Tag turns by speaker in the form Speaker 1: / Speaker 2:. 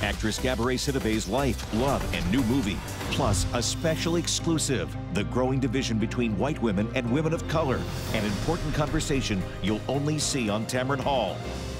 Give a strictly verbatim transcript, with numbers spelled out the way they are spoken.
Speaker 1: actress Gabourey Sidibe's life, love, and new movie. Plus, a special exclusive, the growing division between white women and women of color. An important conversation you'll only see on Tamron Hall.